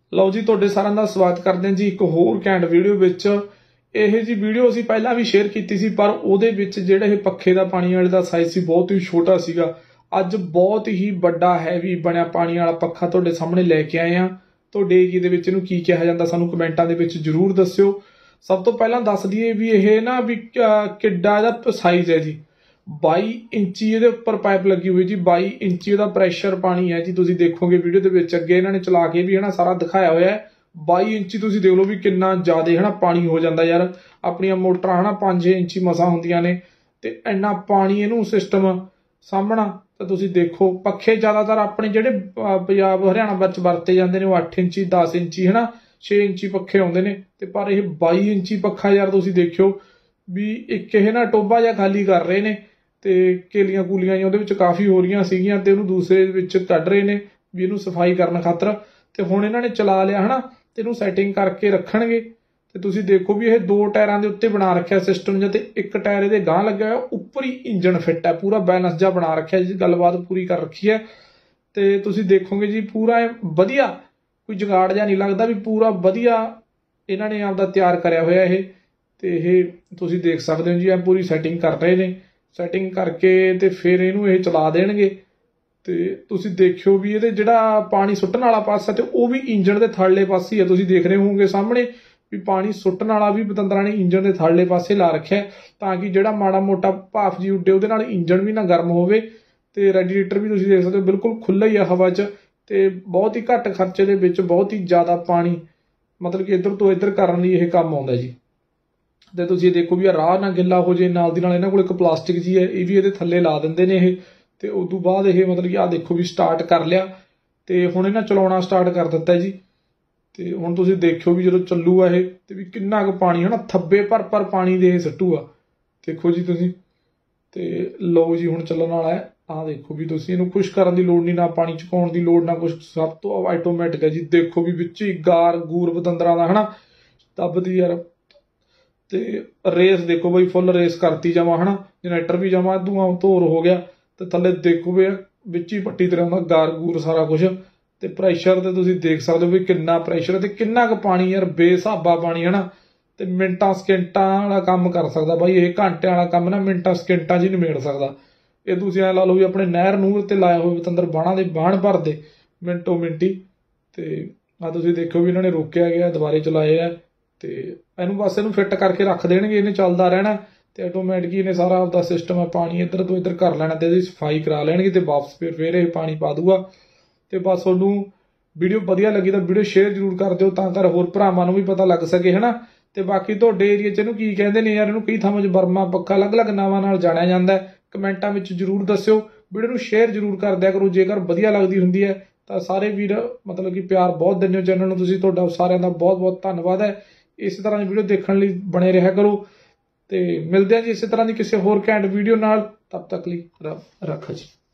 ਲਓ ਜੀ, ਤੁਹਾਡੇ ਸਾਰਿਆਂ ਦਾ ਸਵਾਗਤ ਕਰਦੇ ਹਾਂ ਜੀ ਇੱਕ ਹੋਰ ਘੈਂਟ ਵੀਡੀਓ ਵਿੱਚ। ਇਹ ਜੀ ਵੀਡੀਓ ਅਸੀਂ ਪਹਿਲਾਂ ਵੀ ਸ਼ੇਅਰ ਕੀਤੀ ਸੀ, ਪਰ ਉਹਦੇ ਵਿੱਚ ਜਿਹੜਾ ਇਹ ਪੱਖੇ ਦਾ ਪਾਣੀ ਵਾਲੇ ਦਾ ਸਾਈਜ਼ ਸੀ ਬਹੁਤ ਹੀ ਛੋਟਾ ਸੀਗਾ। ਅੱਜ ਬਹੁਤ ਹੀ ਵੱਡਾ ਹੈਵੀ ਬਣਿਆ ਪਾਣੀ ਵਾਲਾ ਪੱਖਾ ਤੁਹਾਡੇ ਸਾਹਮਣੇ ਲੈ ਕੇ ਆਏ ਹਾਂ। ਤੁਹਾਡੇ ਏਰੀਏ ਦੇ ਵਿੱਚ ਇਹਨੂੰ ਕੀ ਕਿਹਾ ਜਾਂਦਾ ਸਾਨੂੰ ਕਮੈਂਟਾਂ ਦੇ ਵਿੱਚ ਜ਼ਰੂਰ ਦੱਸਿਓ। ਸਭ ਤੋਂ ਪਹਿਲਾਂ ਦੱਸ ਦਈਏ ਵੀ ਇਹ ਨਾ ਵੀ ਕਿੱਡਾ ਇਹਦਾ ਸਾਈਜ਼ ਹੈ ਜੀ। 22 ਇੰਚੀ ਇਹਦੇ ਉੱਪਰ ਪਾਈਪ ਲੱਗੀ ਹੋਈ ਜੀ। 22 ਇੰਚੀ ਉਹਦਾ ਪ੍ਰੈਸ਼ਰ ਪਾਣੀ ਹੈ ਜੀ। ਤੁਸੀਂ ਦੇਖੋਗੇ ਵੀਡੀਓ ਦੇ ਵਿੱਚ ਅੱਗੇ ਇਹਨਾਂ ਨੇ ਚਲਾ ਕੇ ਵੀ ਹੈ ਨਾ ਸਾਰਾ ਦਿਖਾਇਆ ਹੋਇਆ ਹੈ। 22 ਇੰਚੀ ਤੁਸੀਂ ਦੇਖ ਲਓ ਵੀ ਕਿੰਨਾ ਜ਼ਿਆਦਾ ਹੈ ਨਾ ਪਾਣੀ ਹੋ ਜਾਂਦਾ ਯਾਰ। ਆਪਣੀਆਂ ਮੋਟਰਾਂ ਹੈ ਨਾ 5 ਇੰਚੀ ਮਸਾਂ ਹੁੰਦੀਆਂ ਨੇ ਤੇ ਇੰਨਾ ਪਾਣੀ ਇਹਨੂੰ ਸਿਸਟਮ ਸਾਹਮਣਾ। ਤਾਂ ਤੁਸੀਂ ਦੇਖੋ ਪੱਖੇ ਜ਼ਿਆਦਾਤਰ ਆਪਣੇ ਜਿਹੜੇ ਪੰਜਾਬ ਹਰਿਆਣਾ ਵਿੱਚ ਵਰਤੇ ਜਾਂਦੇ ਨੇ ਉਹ 8 ਇੰਚੀ 10 ਇੰਚੀ ਹੈ ਨਾ 6 ਇੰਚੀ ਪੱਖੇ ਆਉਂਦੇ ਨੇ, ਤੇ ਪਰ ਇਹ 22 ਇੰਚੀ ਪੱਖਾ ਯਾਰ ਤੁਸੀਂ ਦੇਖਿਓ ਵੀ ਇੱਕ ਇਹ ਨਾ ਟੋਬਾ ਜਿਹਾ ਖਾਲੀ ਕਰ ਰਹੇ ਨੇ ਤੇ ਕੇਲੀਆਂ ਕੂਲੀਆਂ ਉਹਦੇ ਵਿੱਚ ਕਾਫੀ ਹੋ ਰਹੀਆਂ ਸੀਗੀਆਂ ਤੇ ਉਹਨੂੰ ਦੂਸਰੇ ਵਿੱਚ ਕੱਢ ਰਹੇ ਨੇ ਵੀ ਇਹਨੂੰ ਸਫਾਈ ਕਰਨ ਖਾਤਰ। ਤੇ ਹੁਣ ਇਹਨਾਂ ਨੇ ਚਲਾ ਲਿਆ ਹਨਾ ਤੇ ਇਹਨੂੰ ਸੈਟਿੰਗ ਕਰਕੇ ਰੱਖਣਗੇ। ਤੇ ਤੁਸੀਂ ਦੇਖੋ ਵੀ ਇਹ 2 ਟਾਇਰਾਂ ਦੇ ਉੱਤੇ ਬਣਾ ਰੱਖਿਆ ਸਿਸਟਮ ਜਿਹਾ, ਤੇ ਇੱਕ ਟਾਇਰ ਇਹਦੇ ਗਾਂਹ ਲੱਗਿਆ ਹੋਇਆ, ਉੱਪਰ ਹੀ ਇੰਜਨ ਫਿੱਟ ਹੈ, ਪੂਰਾ ਬੈਲੈਂਸ ਜਿਹਾ ਬਣਾ ਰੱਖਿਆ ਜੀ, ਗੱਲਬਾਤ ਪੂਰੀ ਕਰ ਰੱਖੀ ਹੈ। ਤੇ ਤੁਸੀਂ ਦੇਖੋਗੇ ਜੀ ਪੂਰਾ ਵਧੀਆ, ਕੋਈ ਜੁਗਾੜ ਜਿਹਾ ਨਹੀਂ ਲੱਗਦਾ, ਵੀ ਪੂਰਾ ਵਧੀਆ ਇਹਨਾਂ ਨੇ ਆਪਦਾ ਤਿਆਰ ਕਰਿਆ ਹੋਇਆ ਇਹ। ਤੇ ਇਹ ਤੁਸੀਂ ਦੇਖ ਸਕਦੇ ਹੋ ਜੀ ਇਹ ਪੂਰੀ ਸੈਟਿੰਗ ਕਰ ਰਹੇ ਨੇ। ਸੈਟਿੰਗ ਕਰਕੇ ਤੇ ਫਿਰ ਇਹਨੂੰ ਇਹ ਚਲਾ ਦੇਣਗੇ। ਤੇ ਤੁਸੀਂ ਦੇਖਿਓ ਵੀ ਇਹਦੇ ਜਿਹੜਾ ਪਾਣੀ ਸੁੱਟਣ ਵਾਲਾ ਪਾਸਾ ਤੇ ਉਹ ਵੀ ਇੰਜਣ ਦੇ ਥੱਲੇ ਪਾਸੇ ਹੀ ਹੈ। ਤੁਸੀਂ ਦੇਖ ਰਹੇ ਹੋਵੋਗੇ ਸਾਹਮਣੇ ਵੀ ਪਾਣੀ ਸੁੱਟਣ ਵਾਲਾ ਵੀ ਪਤੰਦਰਾਂ ਨੇ ਇੰਜਣ ਦੇ ਥੱਲੇ ਪਾਸੇ ਲਾ ਰੱਖਿਆ, ਤਾਂ ਕਿ ਜਿਹੜਾ ਮਾੜਾ ਮੋਟਾ ਭਾਫ ਜੀ ਉੱਡੇ ਉਹਦੇ ਨਾਲ ਇੰਜਣ ਵੀ ਨਾ ਗਰਮ ਹੋਵੇ। ਤੇ ਰੈਡੀਏਟਰ ਵੀ ਤੁਸੀਂ ਦੇਖ ਸਕਦੇ ਹੋ ਬਿਲਕੁਲ ਖੁੱਲ੍ਹਾ ਹੀ ਆ ਹਵਾ 'ਚ, ਤੇ ਬਹੁਤ ਹੀ ਘੱਟ ਖਰਚੇ ਦੇ ਵਿੱਚ ਬਹੁਤ ਹੀ ਜ਼ਿਆਦਾ ਪਾਣੀ ਮਤਲਬ ਕਿ ਇੱਧਰ ਤੋਂ ਇੱਧਰ ਕਰਨ ਲਈ ਇਹ ਕੰਮ ਆਉਂਦਾ ਜੀ। ਤੇ ਤੁਸੀਂ ਦੇਖੋ ਵੀ ਰਾਹ ਨਾ ਗਿੱਲਾ ਹੋ ਜੇ, ਨਾਲ ਦੀ ਨਾਲ ਇਹਨਾਂ ਕੋਲ ਇੱਕ ਪਲਾਸਟਿਕ ਜੀ ਹੈ, ਇਹ ਵੀ ਇਹਦੇ ਥੱਲੇ ਲਾ ਦਿੰਦੇ ਨੇ ਇਹ। ਤੇ ਉਸ ਤੋਂ ਬਾਅਦ ਇਹ ਮਤਲਬ ਕਿ ਆਹ ਦੇਖੋ ਵੀ ਸਟਾਰਟ ਕਰ ਲਿਆ, ਤੇ ਹੁਣ ਇਹਨਾਂ ਚਲਾਉਣਾ ਸਟਾਰਟ ਕਰ ਦਿੱਤਾ ਜੀ। ਤੇ ਹੁਣ ਤੁਸੀਂ ਦੇਖਿਓ ਵੀ ਜਦੋਂ ਚੱਲੂਗਾ ਇਹ ਤੇ ਵੀ ਕਿੰਨਾ ਕੁ ਪਾਣੀ ਹੈ ਨਾ ਥੱਬੇ ਭਰ ਪਾਣੀ ਦੇ ਇਹ ਸੱਟੂਗਾ। ਦੇਖੋ ਜੀ ਤੁਸੀਂ, ਤੇ ਲਓ ਜੀ ਹੁਣ ਚੱਲਣ ਵਾਲਾ ਹੈ। ਆਹ ਦੇਖੋ ਵੀ ਤੁਸੀਂ ਇਹਨੂੰ ਖੁਸ਼ ਕਰਨ ਦੀ ਲੋੜ ਨਹੀਂ, ਨਾ ਪਾਣੀ ਚੁਕਾਉਣ ਦੀ ਲੋੜ, ਨਾ ਕੁਛ, ਸਭ ਤੋਂ ਆਟੋਮੈਟਿਕ ਹੈ ਜੀ। ਦੇਖੋ ਵੀ ਵਿੱਚ ਹੀ ਗਾਰ ਗੂਰ ਪਤੰਦਰਾਂ ਦਾ ਹਨਾ ਦੱਬਦੀ ਯਾਰ। ਤੇ ਰੇਸ ਦੇਖੋ ਬਈ ਫੁੱਲ ਰੇਸ ਕਰਤੀ ਜਾਵਾਂ ਹਨਾ, ਜਨਰੇਟਰ ਵੀ ਜਾਵਾਂ ਧੂਆਂ ਧੋਰ ਹੋ ਗਿਆ। ਤੇ ਥੱਲੇ ਦੇਖੋ ਵੀ ਵਿੱਚ ਹੀ ਪੱਟੀ ਤਰ੍ਹਾਂ ਦਾ ਗਾਰ ਗੂਰ ਸਾਰਾ ਕੁਛ। ਤੇ ਪ੍ਰੈਸ਼ਰ ਤੇ ਤੁਸੀਂ ਦੇਖ ਸਕਦੇ ਹੋ ਵੀ ਕਿੰਨਾ ਪ੍ਰੈਸ਼ਰ ਹੈ ਤੇ ਕਿੰਨਾ ਕੁ ਪਾਣੀ ਯਾਰ, ਬੇਸਾਬਾ ਪਾਣੀ ਹਨਾ। ਤੇ ਮਿੰਟਾਂ ਸਕਿੰਟਾਂ ਵਾਲਾ ਕੰਮ ਕਰ ਸਕਦਾ ਬਾਈ ਇਹ, ਘੰਟਿਆਂ ਵਾਲਾ ਕੰਮ ਨਾ ਮਿੰਟਾਂ ਸਕਿੰਟਾਂ 'ਚ ਹੀ ਨਿਬੇੜ ਸਕਦਾ ਇਹ। ਤੁਸੀਂ ਐਂ ਲਾ ਲਓ ਵੀ ਆਪਣੇ ਨਹਿਰ ਨੂਰ ਤੇ ਲਾਇਆ ਹੋਵੇ ਪਤੰਦਰ ਬਾਣਾ ਦੇ ਬਾਣ ਭਰਦੇ ਮਿੰਟੋ ਮਿੰਟੀ। ਤੇ ਆ ਤੁਸੀਂ ਦੇਖੋ ਵੀ ਇਹਨਾਂ ਨੇ ਰੋਕਿਆ ਗਿਆ, ਦੁਬਾਰੇ ਚਲਾਏ ਆ। ਤੇ ਇਹਨੂੰ ਬਸ ਇਹਨੂੰ ਫਿੱਟ ਕਰਕੇ ਰੱਖ ਦੇਣਗੇ, ਇਹਨੇ ਚੱਲਦਾ ਰਹਿਣਾ। ਤੇ ਆਟੋਮੈਟਿਕ ਇਹਨੇ ਸਾਰਾ ਆਪਦਾ ਸਿਸਟਮ ਹੈ ਪਾਣੀ ਇੱਧਰ ਤੋਂ ਇੱਧਰ ਕਰ ਲੈਣਾ, ਤੇ ਇਹਦੀ ਸਫਾਈ ਕਰਾ ਲੈਣਗੇ ਤੇ ਵਾਪਸ ਫਿਰ ਇਹ ਪਾਣੀ ਪਾ ਦੂਗਾ। ਤੇ ਬਸ ਤੁਹਾਨੂੰ ਵੀਡੀਓ ਵਧੀਆ ਲੱਗੀ ਤਾਂ ਵੀਡੀਓ ਸ਼ੇਅਰ ਜ਼ਰੂਰ ਕਰ ਦਿਓ, ਤਾਂ ਕਰ ਹੋਰ ਭਰਾਵਾਂ ਨੂੰ ਵੀ ਪਤਾ ਲੱਗ ਸਕੇ ਹਨਾ। ਤੇ ਬਾਕੀ ਤੁਹਾਡੇ ਏਰੀਏ 'ਚ ਇਹਨੂੰ ਕੀ ਕਹਿੰਦੇ ਨੇ ਯਾਰ, ਇਹਨੂੰ ਕਈ ਥਾਵਾਂ 'ਚ ਬਰਮਾ ਪੱਖਾ ਅਲੱਗ-ਅਲੱਗ ਨਾਵਾਂ ਨਾਲ ਜਾਣਿਆ ਜਾਂਦਾ। ਕਮੈਂਟਾਂ ਵਿੱਚ ਜ਼ਰੂਰ ਦੱਸਿਓ। ਵੀਡੀਓ ਨੂੰ ਸ਼ੇਅਰ ਜ਼ਰੂਰ ਕਰ ਦਿਆ ਕਰੋ ਜੇਕਰ ਵਧੀਆ ਲੱਗਦੀ ਹੁੰਦੀ ਹੈ ਤਾਂ। ਸਾਰੇ ਵੀਰ ਮਤਲਬ ਕਿ ਪਿਆਰ ਬਹੁਤ ਦਿੰਦੇ ਹੋ ਚੈਨਲ ਨੂੰ ਤੁਸੀਂ, ਤੁਹਾਡਾ ਸਾਰਿਆਂ ਦਾ ਬਹੁਤ ਬਹੁਤ ਧੰਨਵਾਦ ਹੈ। ਇਸੇ ਤਰ੍ਹਾਂ ਦੀ ਵੀਡੀਓ ਦੇਖਣ ਲਈ ਬਣੇ ਰਿਹਾ ਕਰੋ। ਤੇ ਮਿਲਦੇ ਹਾਂ ਜੀ ਇਸੇ ਤਰ੍ਹਾਂ ਦੀ ਕਿਸੇ ਹੋਰ ਘੈਂਟ ਵੀਡੀਓ ਨਾਲ। ਤਬ ਤੱਕ ਲਈ ਰੱਬ ਰਾਖਾ ਜੀ।